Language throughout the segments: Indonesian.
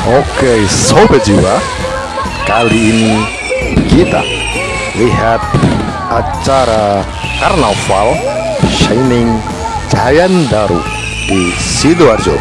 Oke, Sobat Jiwa, kali ini kita lihat acara karnaval Shining Jayandaru di Sidoarjo.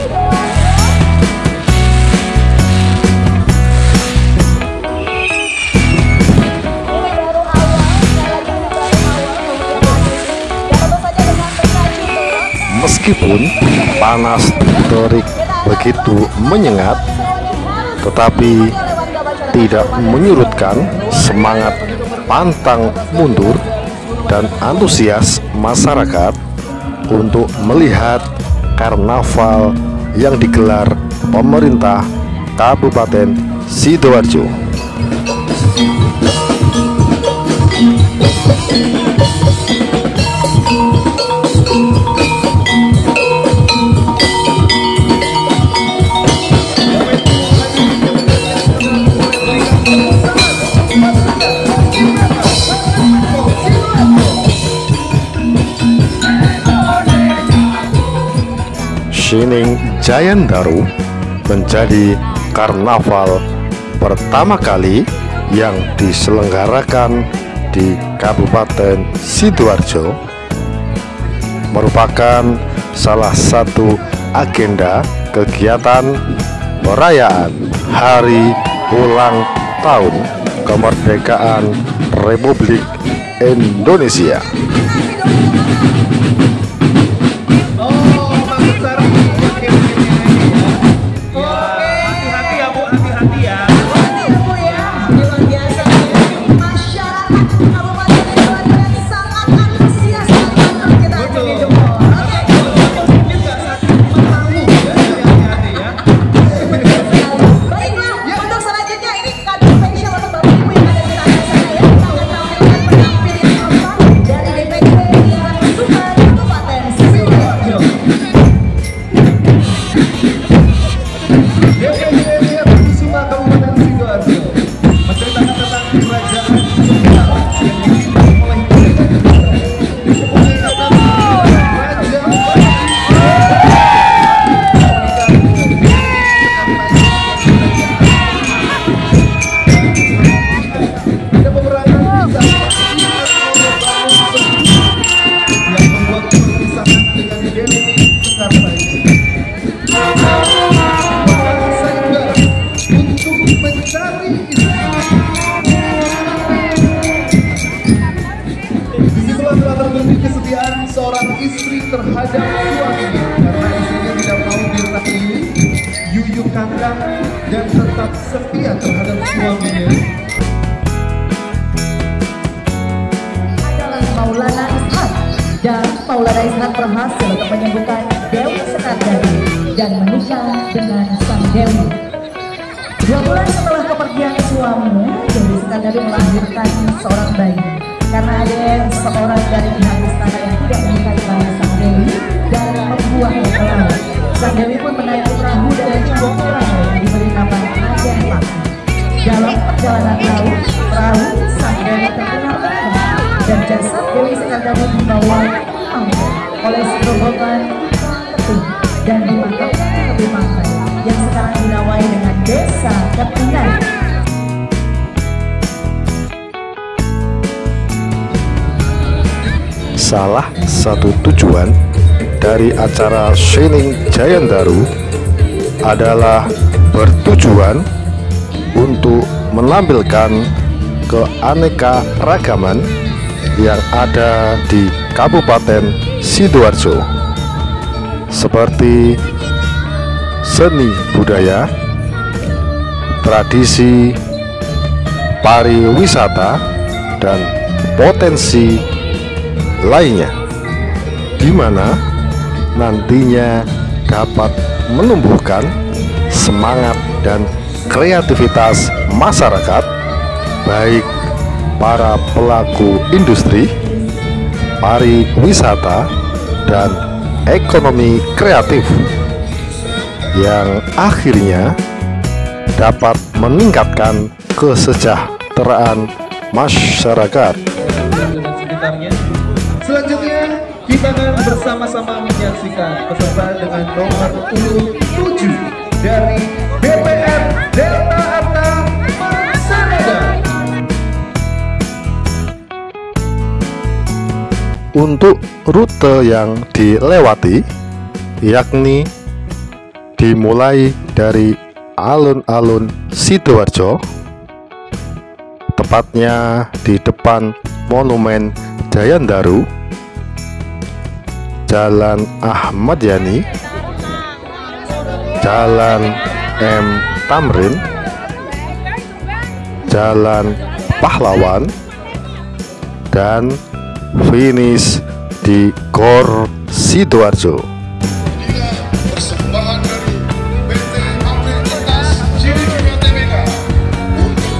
Meskipun panas terik begitu menyengat, tetapi tidak menyurutkan semangat pantang mundur dan antusias masyarakat untuk melihat karnaval yang digelar pemerintah Kabupaten Sidoarjo. Shining Jayandaru menjadi karnaval pertama kali yang diselenggarakan di Kabupaten Sidoarjo, merupakan salah satu agenda kegiatan perayaan Hari Ulang Tahun Kemerdekaan Republik Indonesia. Kesetiaan seorang istri terhadap suaminya, karena istrinya tidak mau dirahimi, yuyuk kandang dan tetap setia terhadap suaminya. Adalah Maulana Ishak, dan Maulana Ishak berhasil untuk menyembuhkan Dewi Sekardari dan menikah dengan sang Dewi. 2 bulan setelah kepergian suaminya, Dewi Sekardari melahirkan seorang bayi. Karena ada seorang dari pihak istana yang tidak menyukai bayi sang Dewi dan membuangnya ke laut. Sang Dewi pun menaiki perahu dengan cambuk perahu yang diberi nama Aden Pak. Dalam perjalanan laut, perahu sang Dewi terkena ombak dan jasad Dewi Sekardari dibawa oleh serombongan Ketuh dan dimakamkan ke tepi pantai yang sekarang dinamai dengan Desa Kepingan. Salah satu tujuan dari acara Shining Jayandaru adalah bertujuan untuk menampilkan keanekaragaman yang ada di Kabupaten Sidoarjo, seperti seni budaya, tradisi, pariwisata, dan potensi lainnya, di mana nantinya dapat menumbuhkan semangat dan kreativitas masyarakat, baik para pelaku industri, pariwisata, dan ekonomi kreatif, yang akhirnya dapat meningkatkan kesejahteraan masyarakat. Selanjutnya kita akan bersama-sama menyaksikan peserta dengan nomor urut 7 dari BPS Delta Arta Persada. Untuk rute yang dilewati yakni dimulai dari alun-alun Sidoarjo, tepatnya di depan Monumen Jayandaru, Jalan Ahmad Yani, Jalan M Tamrin, Jalan Pahlawan, dan finish di Gor Sidoarjo. Persembahan dari PT April Kertas Ciri-Ciri TBK untuk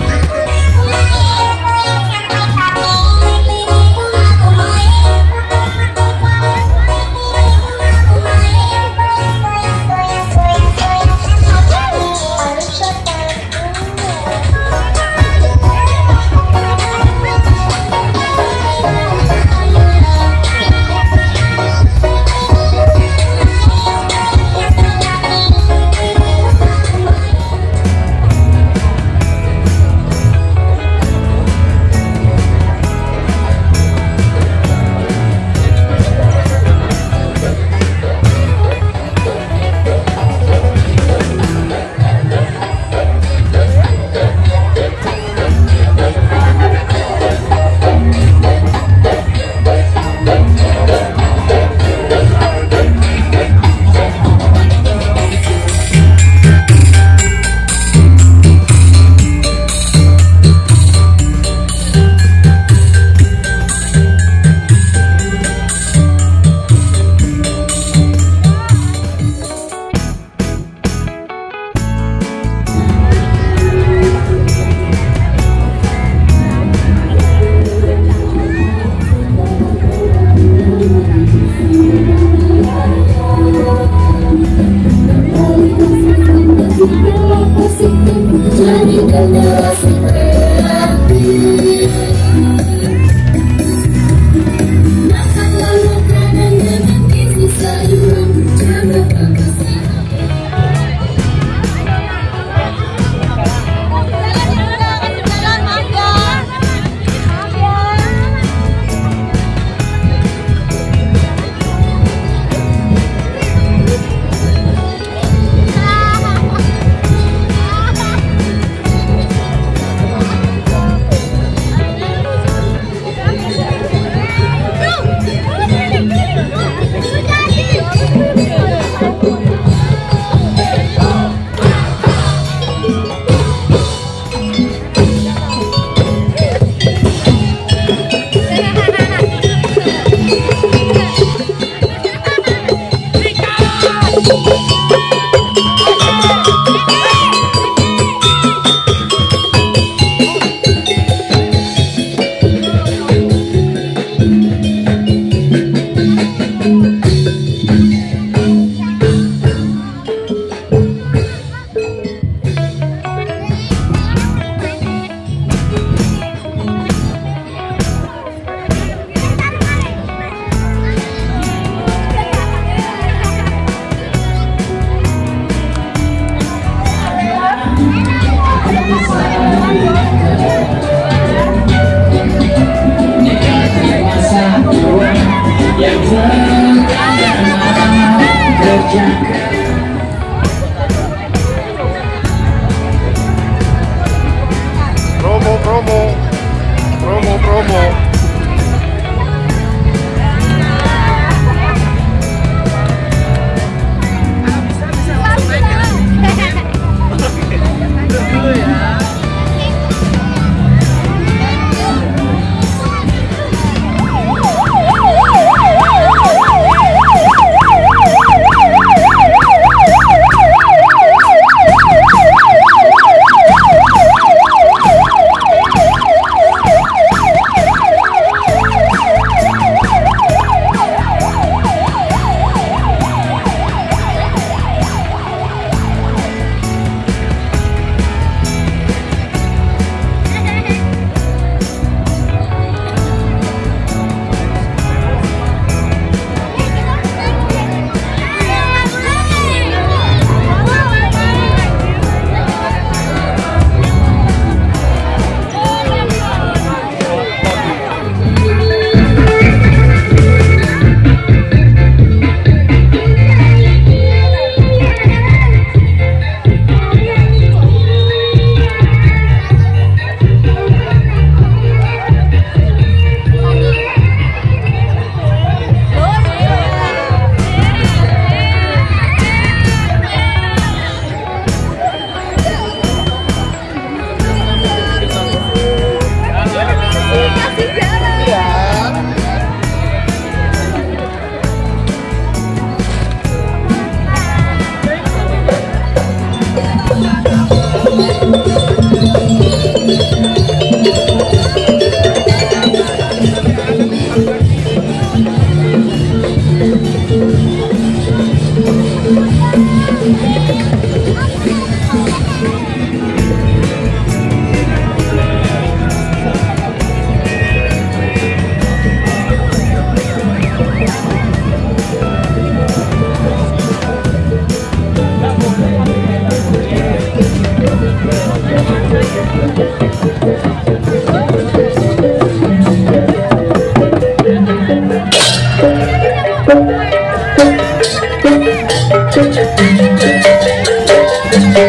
promo.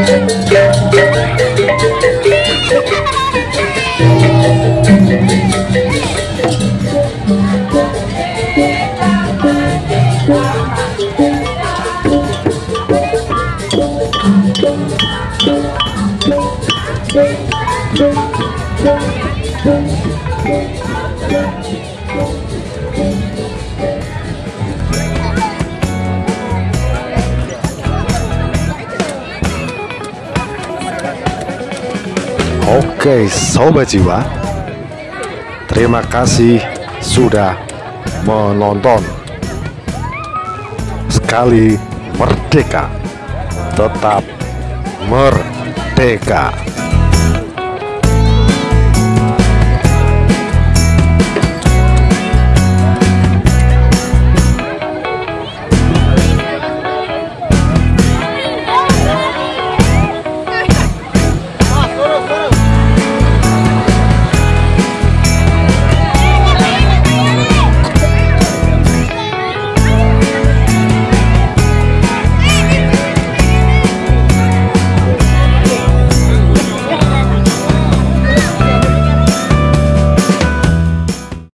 Oke, Sobat Jiwa, terima kasih sudah menonton. Sekali merdeka, tetap merdeka.